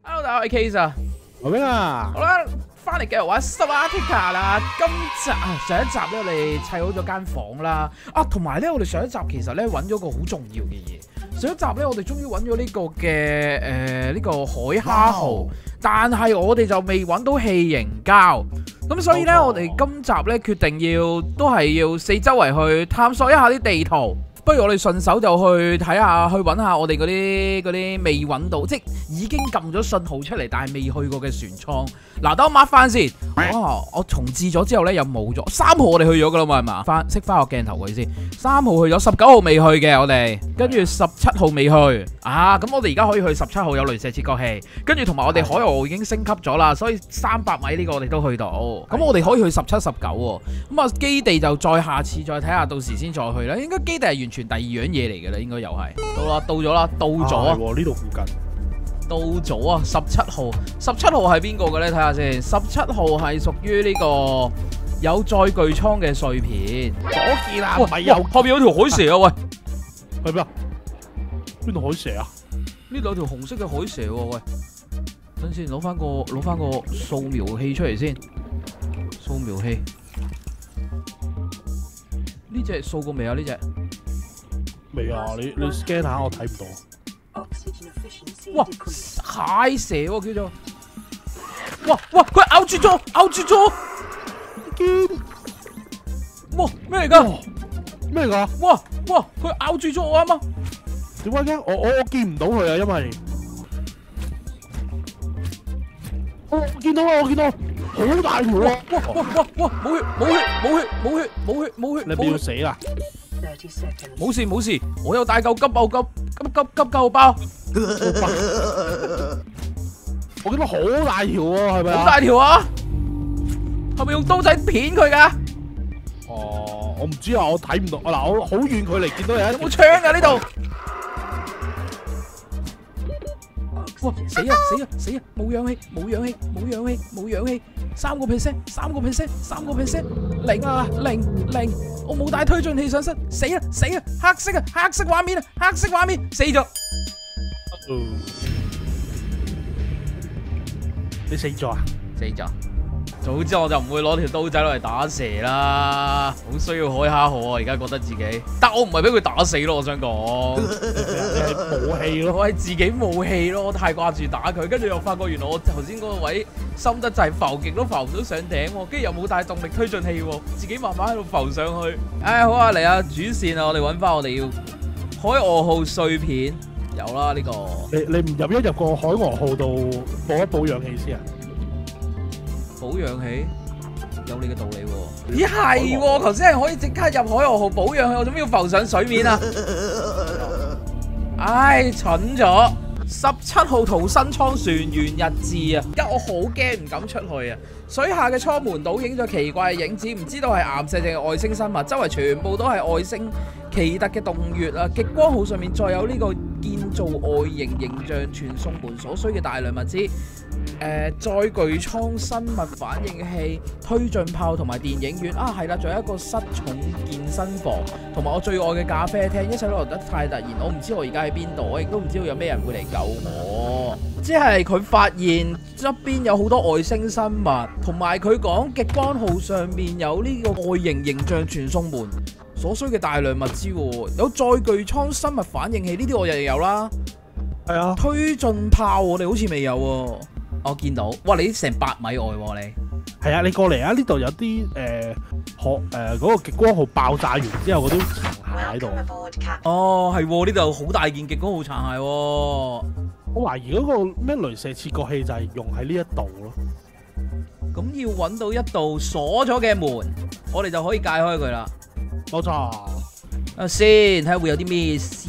Hello， 大家好，我係 Case 啊。 係咩啊？ 好啦，翻嚟繼續玩 Subnautica 啦。今集上一集咧，我哋砌好咗間房啦。同埋咧，我哋上一集其實咧揾咗個好重要嘅嘢。上一集咧，我哋終於揾咗呢個嘅呢個海蝦蠔，但係我哋就未揾到氣凝膠。咁所以咧，我哋今集咧決定都係要四周圍去探索一下啲地圖。不如我哋順手就去睇下，去揾下我哋嗰啲未揾到，即係已經撳咗信號出嚟，但係未去過嘅船艙。嗱，等我 mark 翻先。我重置咗之後咧，又冇咗。3號我哋去咗噶啦嘛，係嘛？熄翻個鏡頭佢先。3號去咗，19號未去嘅我哋，跟住17號未去。咁我哋而家可以去17號有雷射切割器，跟住同埋我哋海鷗已經升級咗啦，所以300米呢個我哋都去到。咁我哋可以去17、19喎。咁基地就再下次再睇下，到時先再去啦。應該基地係完全第二樣嘢嚟嘅啦，應該又係。到啦，到咗啦，到咗。 呢度附近。 到咗啊！17號，17號係邊個嘅咧？睇下先。17號係屬於呢個有載具倉嘅碎片。 左見啊，唔係有後邊有條海蛇啊！喂， 去邊啊？邊度海蛇啊？ 呢度有條紅色嘅海蛇喎！喂，等先，攞翻個掃描器出嚟先。掃描器，呢隻掃過未啊？呢隻未啊！你 scan 下，我睇唔到。 哇，蟹蛇喎叫做，哇，佢咬住咗， 見， 哇咩嚟噶？ 咩嚟噶？ 哇，佢咬住咗我啊嘛！ 點解嘅？我見唔到佢啊，因為我見到啊，我見到，好大條啊！ 哇，冇血， 你咪要死啦！ 冇事，我有帶嚿急救包。 我見到好大條喎，係咪啊？ 好大條啊！係咪用刀仔片佢噶？ 哦，我唔知啊，我睇唔到。嗱，我好遠距離見到有冇槍噶呢度。哇！死啊！冇氧氣，3%，零，我冇帶推進器上身，死啊！黑色畫面，死咗。 你死咗啊？ 死咗。早知我就唔會攞條刀仔落嚟打蛇啦，好需要海蝦蠔啊！而家覺得自己，但我唔係俾佢打死咯，我想講， 冇氣咯， 我係自己冇氣咯，我太掛住打佢，跟住又發覺原來我頭先嗰個位深得滯，浮極都浮唔到上頂喎，跟住又冇帶動力推進器喎，自己慢慢喺度浮上去。好啊，嚟啊，主線啊，我哋揾翻我哋要海鷗號碎片，有啦呢個。 你唔入個海鷗號度補一補氧氣先啊？ 補氧氣有你嘅道理喎。咦係喎，頭先係可以即刻入海鷗號補氧氣，我做咩要浮上水面啊？蠢咗。17號逃生艙船員日誌啊！而家我好驚唔敢出去啊！水下嘅艙門倒影咗奇怪嘅影子，唔知道係岩石定係外星生物，周圍全部都係外星奇特嘅洞穴啊！極光號上面再有呢個建造外形像傳送門所需嘅大量物資，載具艙、生物反應器、推進炮同埋電影院係啦，仲有一個失重健身房，同埋我最愛嘅咖啡廳，一切都嚟得太突然，我唔知我而家喺邊度，我亦都唔知道有咩人會嚟救我。即係佢發現側邊有好多外星生物，同埋佢講極光號上面有呢個外形像傳送門所需嘅大量物資，有載具艙、生物反應器呢啲我日日有啦。 係啊， 推進炮我哋好似未有喎。我見到，哇！你成8米外喎你。 係啊，你過嚟啊！呢度有啲嗰個極光號爆炸完之後嗰啲殘骸喺度。 係喎，呢度好大件極光號殘骸喎。 我懷疑嗰個咩雷射切割器就係用喺呢一度咯。 咁要揾到一道鎖咗嘅門，我哋就可以解開佢啦。 冇錯。 先睇下會有啲咩先。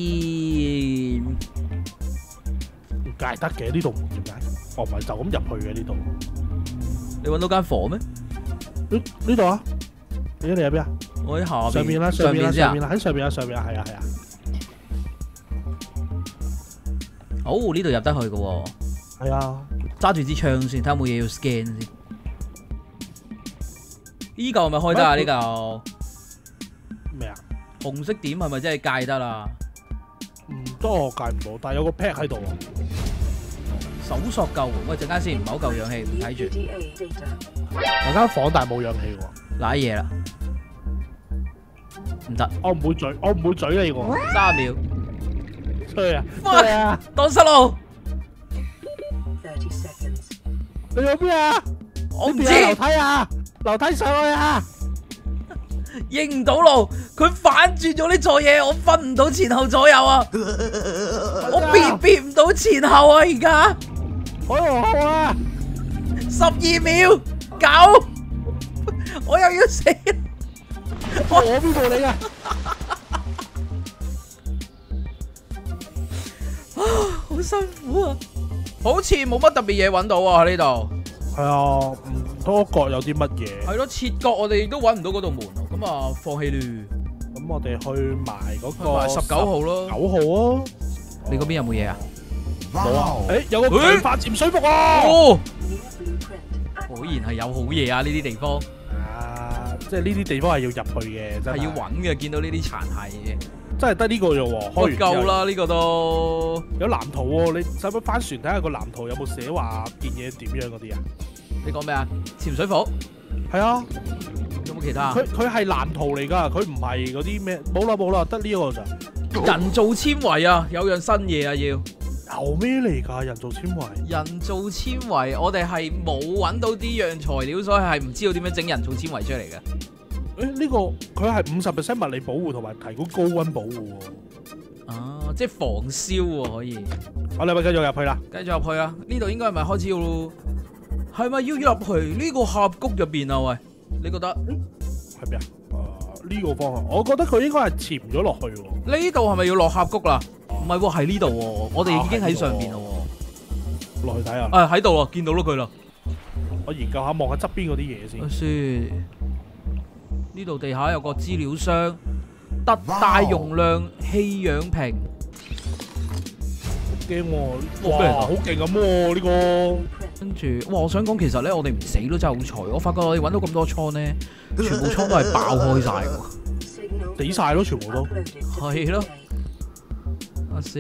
解得嘅呢度門點解？我唔係就咁入去嘅呢度。 你揾到間房咩？ 呢度啊？你入邊啊？ 我喺下邊。 上面啦， 上面先啊！ 喺上面啊，係啊。 好，呢度入得去嘅喎。 係啊。揸住支槍先，睇下有冇嘢要 scan 先。呢嚿係咪開得啊？呢嚿咩啊？ 紅色點係咪真係戒得啦？ 唔多戒唔到，但係有個 pad 喺度喎。 搜索救援。喂，陣間先，唔係好夠氧氣，唔睇住。 有間房但係冇氧氣喎。 瀨嘢啦，唔得， 我唔會嘴你喎。 3秒， 吹啊！ 哇吹啊！ 蕩失路， 你去邊啊？ 我唔知， 呢邊有樓梯啊！樓梯上去啊！ 認唔到路，佢反轉咗呢座嘢，我分唔到前後左右啊！我辨別唔到前後啊！而家海王號啊 12秒9，我又要死， 我邊度你啊？ 好辛苦啊！好似冇乜特別嘢揾到啊喺呢度。 係啊，唔多角有啲乜嘢？ 係咯，切角我哋都揾唔到嗰道門啊，咁啊放棄啦。 咁我哋去埋嗰個埋19號咯。 9號啊！ 你嗰邊有冇嘢啊？ 冇啊！誒，有個強化潛水服啊！ 哦，果然係有好嘢啊！呢啲地方啊，即係呢啲地方係要入去嘅，真係係要揾嘅。見到呢啲殘骸嘅， 真係得呢個啫喎，開完之後夠啦呢個都。 有藍圖喎，你使唔使翻船睇下個藍圖有冇寫話件嘢點樣嗰啲啊？ 你講咩啊？潛水服係啊， 有冇其他啊？ 佢係藍圖嚟㗎，佢唔係嗰啲咩，冇啦，得呢個咋？ 人造纖維啊，有樣新嘢啊要。 有咩嚟㗎？人造纖維？ 人造纖維，我哋係冇揾到呢樣材料，所以係唔知道點樣整人造纖維出嚟嘅。 誒呢個佢係50%物理保護同埋提高高溫保護喎。 啊，即係防燒喎可以。 我哋咪繼續入去啦。 繼續入去啊！呢度應該係咪開始要？係咪要入去呢個峽谷入邊啊？喂，你覺得？ 係咩啊？呢個方向，我覺得佢應該係潛咗落去喎。 呢度係咪要落峽谷啦？唔係喎，喺呢度喎，我哋已經喺上邊啦喎。 落去睇下。 啊，喺度啊，見到咗佢啦。 我研究下，望下側邊嗰啲嘢先。 先，呢度地下有個資料箱，特大容量氣氧瓶。 驚喎！哇，好勁咁喎呢個。 跟住，哇！我想講其實咧，我哋唔死都真係好彩。我發覺我哋揾到咁多倉咧，全部倉都係爆開晒㗎。 死晒咯，全部都。 係咯。啊先。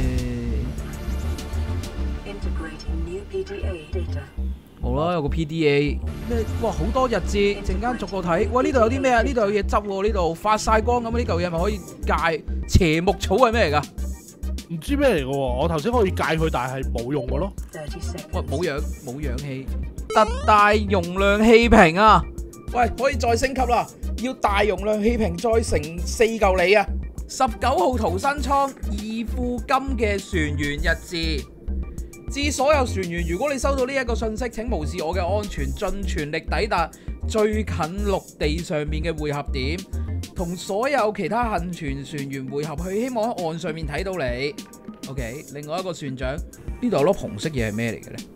好啦，有個 PDA 咩？哇，好多日誌，陣間逐個睇。喂，呢度有啲咩啊？呢度有嘢執喎，呢度發晒光咁，呢嚿嘢係咪可以戒？斜木草係咩嚟㗎？ 唔知咩嚟嘅喎，我頭先可以戒佢，但係冇用嘅咯。 喂，冇氧氣，特大容量氣瓶啊！喂，可以再升級啦，要大容量氣瓶再乘4嚿梨啊！19號逃生艙2副金嘅船員日誌。致所有船員，如果你收到呢一個信息，請無視我嘅安全，盡全力抵達最近陸地上面嘅匯合點，同所有其他幸存船員匯合去，希望喺岸上面睇到你。OK， 另外一個船長，呢度有粒紅色嘢係咩嚟嘅咧？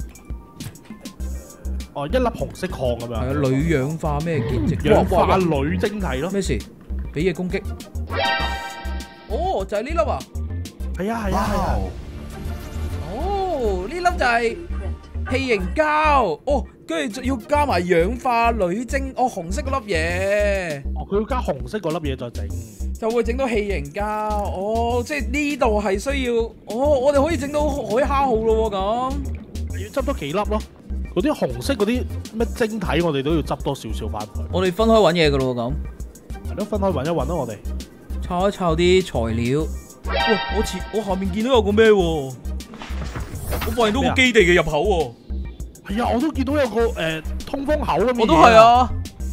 哦，一粒紅色礦咁樣。係啊，鋁氧化咩結晶？ 氧化鋁晶體咯。 咩事？俾嘢攻擊？哦，就係呢粒啊！ 係啊。 哦，呢粒就係氣凝膠。哦，跟住要加埋氧化鋁晶。哦，紅色嗰粒嘢。 哦，佢要加紅色嗰粒嘢再整， 就會整到氣凝膠。哦，即係呢度係需要。哦，我哋可以整到海蝦號咯咁。 要執多幾粒咯。嗰啲紅色嗰啲咩晶體，我哋都要執多少少翻去。 我哋分開揾嘢噶咯咁。 係咯，分開揾一揾咯，我哋。 抄一抄啲材料。哇！我下面見到有個咩喎？我發現到個基地嘅入口喎。 係啊，我都見到有個通風口咁嘅嘢。 我都係啊。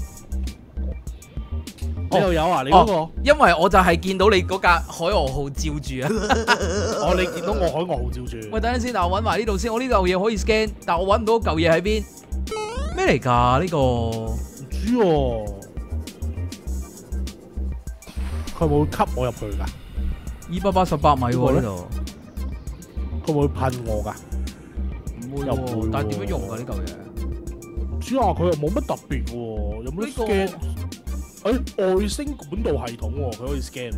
你又有啊？你嗰個？ 因為我就係見到你嗰架海鵝號照住啊。 哦，你見到我海鵝號照住。 喂，等陣先，嗱，我揾埋呢度先。我呢嚿嘢可以 scan，但我揾唔到嚿嘢喺邊。咩嚟㗎？呢個唔知喎。佢會吸我入去㗎 ？288米喎呢度。 佢會噴我㗎？ 唔會喎，但係點樣用㗎呢嚿嘢？ 唔知啊，佢又冇乜特別喎。有冇得 scan？外星管道系統喎，佢可以 scan。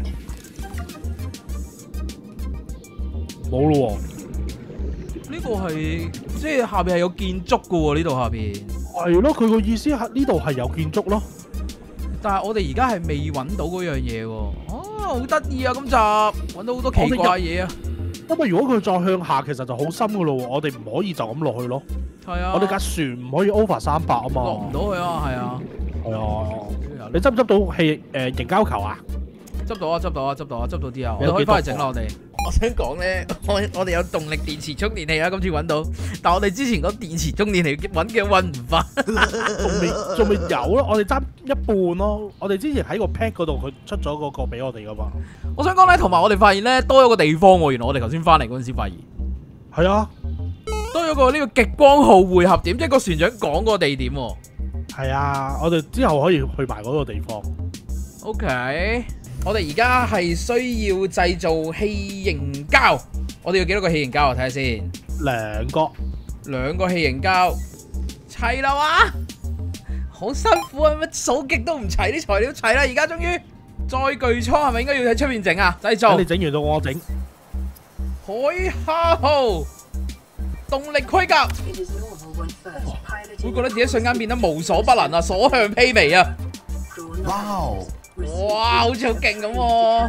冇咯喎。 呢個係即係下邊係有建築㗎喎，呢度下邊。 係咯，佢個意思係呢度係有建築咯。 但係我哋而家係未揾到嗰樣嘢喎。哦，好得意啊！今集揾到好多奇怪嘢啊！ 因為如果佢再向下，其實就好深噶咯喎，我哋唔可以就咁落去咯。 係啊， 我哋架船唔可以 over 300啊嘛。 落唔到去啊，係啊。 係啊，你執唔執到凝膠球啊？ 執到啊，執到啊，執到啊，執到啲啊，我哋可以翻去整啦，我哋。我想講咧，我哋有動力電池充電器啊，今次揾到，但係我哋之前嗰電池充電器揾唔翻， 仲未有咯，我哋爭一半咯。我哋之前喺個 pack 嗰度，佢出咗嗰個俾我哋噶嘛。 我想講咧，同埋我哋發現咧多咗個地方喎，原來我哋頭先翻嚟嗰陣時發現， 係啊， 多咗個呢個極光號匯合點，即係個船長講嗰個地點喎。 係啊，我哋之後可以去埋嗰個地方。 OK。我哋而家係需要製造氣凝膠，我哋要幾多個氣凝膠啊？睇下先。兩個氣凝膠齊啦哇！好辛苦啊，乜數極都唔齊，啲材料齊啦，而家終於載具艙係咪應該要喺出面整啊？製造。 你整完到我整。 海蝦號動力盔甲，會覺得自己瞬間變得無所不能啊，所向披靡啊！哇，好似好勁咁喎！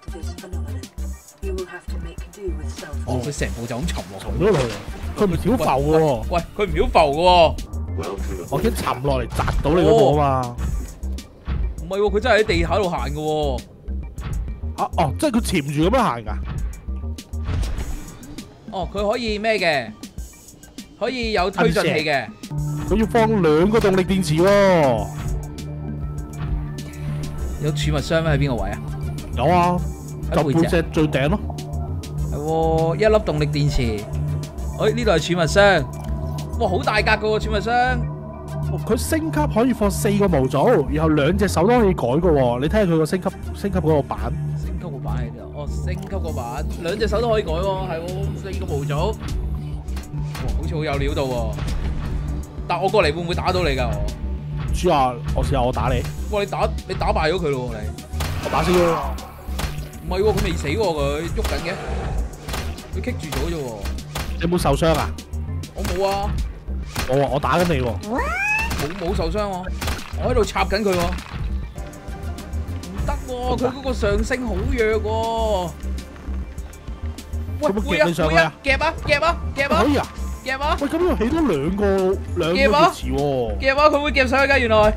哦，佢成部就咁沉落去， 佢唔曉浮嘅喎。 喂，佢唔曉浮嘅喎。 我驚沉落嚟砸到你嗰個啊嘛。 唔係喎，佢真係喺地下度行嘅喎。 哦，即係佢潛住咁樣行㗎。 哦，佢可以咩嘅？可以有推進器嘅。 佢要放2個動力電池喎。 有儲物箱咩？喺邊個位啊？ 有啊，就背脊最頂咯。 係喎，一粒動力電池。呢度係儲物箱。哇，好大格噶喎儲物箱。 佢升級可以放4個模組，然後2隻手都可以改噶喎。你睇下佢個升級嗰個版。 升級個版喺度。哦，升級個版，2隻手都可以改喎，係喎，4個模組。哇，好似好有料到喎。但我過嚟會唔會打到你㗎？ 主啊，我試下我打你。 哇！你打敗咗佢咯，你。 我打死佢。 唔係喎，佢未死喎，佢喐緊嘅。佢棘住咗啫喎。 你有冇受傷啊？ 我冇啊。 我打緊你喎。 冇受傷喎，我喺度插緊佢喎。唔得喎，佢嗰個上升好弱喎。喂，會啊會啊，夾啊夾啊夾啊！ 可以啊。 夾啊！ 喂，咁要起多2個電池喎。 夾啊！佢會夾上去㗎，原來。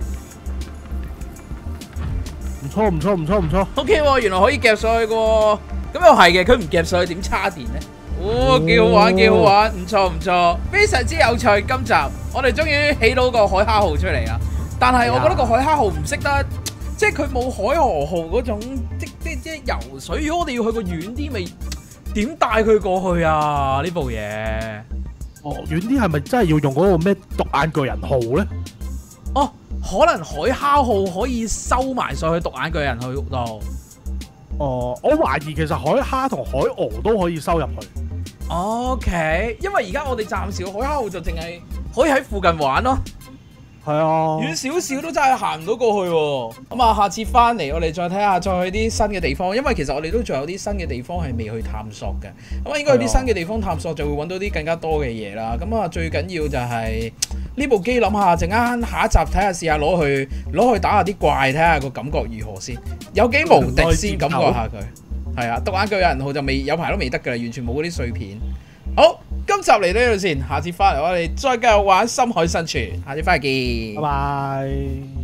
唔錯。 OK 喎，原來可以夾上去嘅喎。咁又係嘅，佢唔夾上去點叉電咧？哦，幾好玩，唔錯，非常之有趣。今集我哋終於起到個海蝦號出嚟啦。但係我覺得個海蝦號唔識得，即係佢冇海河號嗰種，即游水。如果我哋要去個遠啲，咪點帶佢過去啊？呢部嘢。 哦，遠啲係咪真係要用嗰個咩獨眼巨人號咧？ 哦，可能海蝦號可以收埋上去獨眼巨人號度。 哦，我懷疑其實海蝦同海鵝都可以收入去。 OK， 因為而家我哋暫時海蝦號就淨係可以喺附近玩咯。 係啊， 遠少少都真係行唔到過去喎。咁啊，下次翻嚟我哋再睇下，再去啲新嘅地方。因為其實我哋都仲有啲新嘅地方係未去探索嘅。咁啊，應該去啲新嘅地方探索就會揾到啲更加多嘅嘢啦。咁啊，最緊要就係呢部機諗下，陣間下一集睇下試下攞去打下啲怪，睇下個感覺如何先。有幾無敵先感覺下佢。係啊，獨眼巨人號就有排都未得㗎啦，完全冇嗰啲碎片。好，今集嚟到呢度先，下次翻嚟我哋再繼續玩深海生存，下次翻嚟見， 拜拜。